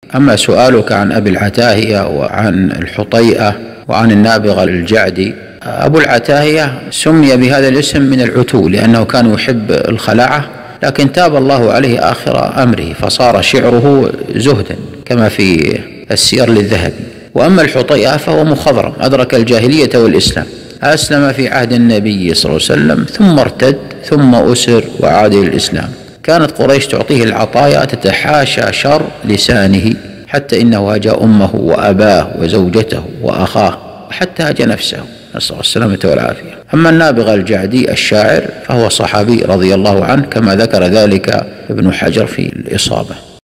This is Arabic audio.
أما سؤالك عن أبي العتاهية وعن الحطيئة وعن النابغة الجعدي، أبو العتاهية سمي بهذا الاسم من العتو لأنه كان يحب الخلاعة، لكن تاب الله عليه آخر أمره فصار شعره زهدا كما في السير للذهبي. وأما الحطيئة فهو مخضرم، أدرك الجاهلية والإسلام، أسلم في عهد النبي صلى الله عليه وسلم ثم ارتد ثم أسر وعاد إلى الإسلام. كانت قريش تعطيه العطايا تتحاشى شر لسانه، حتى إنه هاجى أمه وأباه وزوجته وأخاه وحتى هاجى نفسه، نسأل الله السلامة والعافية. أما النابغة الجعدي الشاعر فهو صحابي رضي الله عنه كما ذكر ذلك ابن حجر في الإصابة.